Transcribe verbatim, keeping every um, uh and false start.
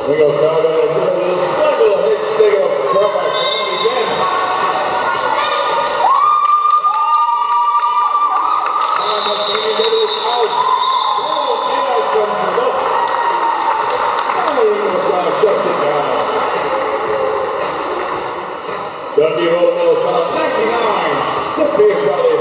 We go Saga, a little struggle, hit single, drop by Conley again. And the game is out. Oh, Meadows comes to looks. Oh, shuts it down. Dundee Road Middle South ninety-nine to Big Brother.